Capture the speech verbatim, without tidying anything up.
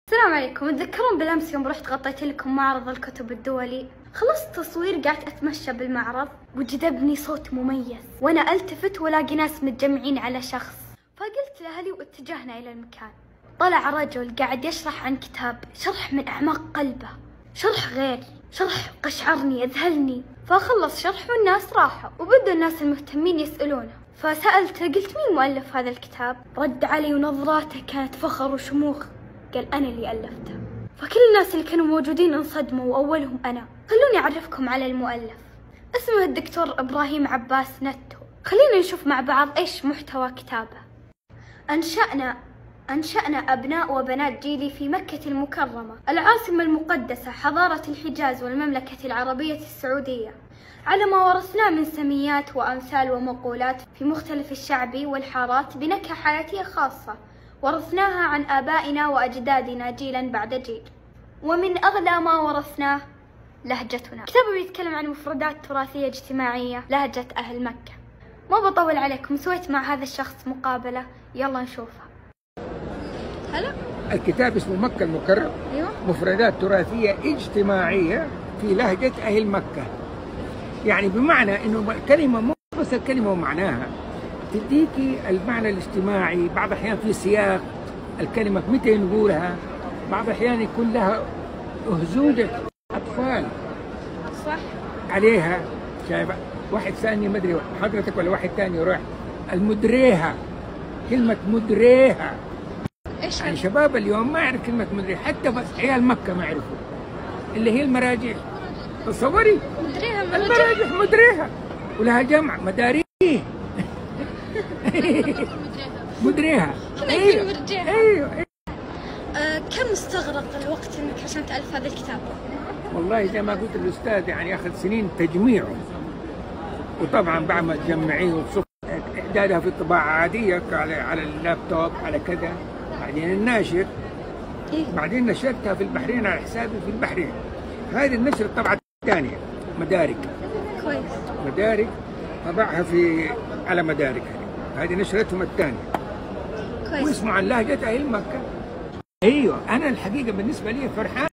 السلام عليكم. تذكرون بالامس يوم رحت غطيت لكم معرض الكتب الدولي؟ خلصت تصوير قعدت اتمشى بالمعرض وجذبني صوت مميز وانا التفت والاقي ناس متجمعين على شخص، فقلت لاهلي واتجهنا الى المكان. طلع رجل قاعد يشرح عن كتاب، شرح من اعماق قلبه، شرح غير، شرح قشعرني اذهلني. فخلص شرح والناس راحوا وبدأ الناس المهتمين يسألونه، فسألته قلت مين مؤلف هذا الكتاب؟ رد علي ونظراته كانت فخر وشموخ، قال أنا اللي ألفته. فكل الناس اللي كانوا موجودين انصدموا وأولهم أنا. خلوني أعرفكم على المؤلف، اسمه الدكتور إبراهيم عباس نتو. خلينا نشوف مع بعض إيش محتوى كتابه. أنشأنا أنشأنا أبناء وبنات جيلي في مكة المكرمة، العاصمة المقدسة، حضارة الحجاز والمملكة العربية السعودية، على ما ورثناه من سميات وأمثال ومقولات في مختلف الشعب والحارات بنكهة حياتية خاصة ورثناها عن آبائنا وأجدادنا جيلا بعد جيل. ومن أغلى ما ورثناه لهجتنا. كتابه بيتكلم عن مفردات تراثية اجتماعية، لهجة أهل مكة. ما بطول عليكم، سويت مع هذا الشخص مقابلة، يلا نشوفها. هلا. الكتاب اسمه مكة المكرمة. أيوة. مفردات تراثية اجتماعية في لهجة أهل مكة. يعني بمعنى إنه كلمة مو بس الكلمة ومعناها، تديكي المعنى الاجتماعي. بعض الأحيان في سياق الكلمة متى نقولها، بعض الأحيان يكون لها أهزوجة أطفال صح عليها. شايفة واحد ثاني ما أدري حضرتك ولا واحد ثاني يروح المدريها، كلمة مدريها. إيش يعني شباب اليوم ما يعرف كلمة مدريها، حتى بس عيال مكة ما يعرفوا اللي هي المراجح. تصوري مدريها المراجح مدريها ولها جمع مداريه. مدريها. ايوه ايوه أه كم استغرق الوقت انك عشان تألف هذا الكتاب؟ والله زي ما قلت الاستاذ يعني ياخذ سنين تجميعه، وطبعا بعد ما تجمعيه وتصف اعدادها في طباعه عاديه على على اللابتوب على كذا، بعدين الناشر. إيه؟ بعدين نشرتها في البحرين على حسابي في البحرين. هذه النشر الطبعه الثانيه مدارك. كويس. مدارك طبعها في على مدارك، هذه نشرتهم الثانيه. كويس. واسمه عن لهجة أهل مكة. أيوه أنا الحقيقة بالنسبة لي فرحان.